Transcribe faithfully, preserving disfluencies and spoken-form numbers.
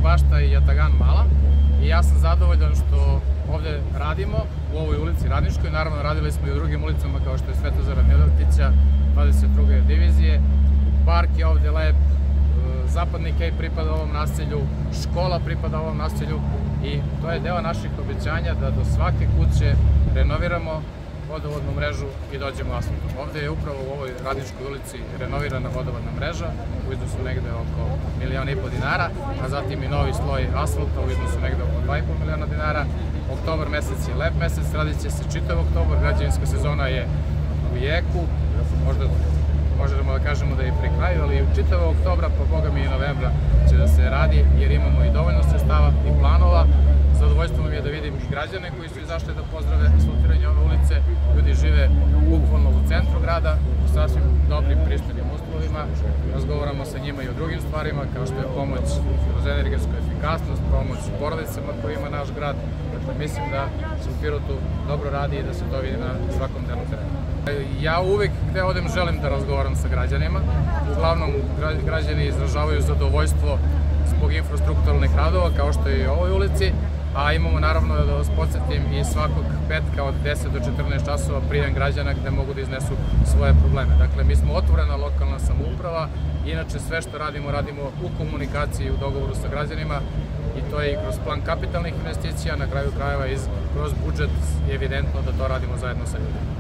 bašta i Jatagan mala i ja sam zadovoljan što ovde radimo u ovoj ulici Radničkoj. Naravno, radili smo i u drugim ulicama kao što je Svetozara Miletića, dvadeset druge divizije. Park je ovde lep, zapadni kej pripada ovom naselju, škola pripada ovom naselju i to je deo naših obećanja da do svake kuće renoviramo vodovodnu mrežu i dođemo asfaltom. Ovde je upravo u ovoj Radničkoj ulici renovirana vodovodna mreža u iznosu negde oko miliona i po dinara, a zatim i novi sloj asfalta u iznosu negde oko dva i po miliona dinara. Oktobar mesec je lep mesec, radit će se čitav oktobar, građevinska sezona je u jeku, možda možemo da kažemo da je pri kraju, ali u čitavog oktobra, pa boga mi i novembra će da se radi, jer imamo i dovoljno sredstava i planova. Zadovoljstvo mi je da vidim i građane koji su izašli da pozdrave asfaltiranje ove ulice. Ljudi žive bukvalno u centru grada, u sasvim dobrim, pristojnim uslovima. Razgovaramo sa njima i o drugim stvarima, kao što je pomoć kroz energetsku efikasnost, pomoć porodicama koje ima naš grad. Dakle, mislim da se u Pirotu dobro radi i da se to vidi na svakom delu terena. Ja uvek gde odem želim da razgovaram sa građanima. Uglavnom, građani izražavaju zadovoljstvo zbog infrastrukturalnih radova, kao što je i u ovoj ulici, a imamo naravno da vas podsjetim i svakog petka od deset do četrnaest časova prijem građana gde mogu da iznesu svoje probleme. Dakle, mi smo otvorena lokalna samouprava, inače sve što radimo, radimo u komunikaciji i u dogovoru sa građanima i to je i kroz plan kapitalnih investicija, na kraju krajeva i kroz budžet je evidentno da to radimo zajedno sa ljudima.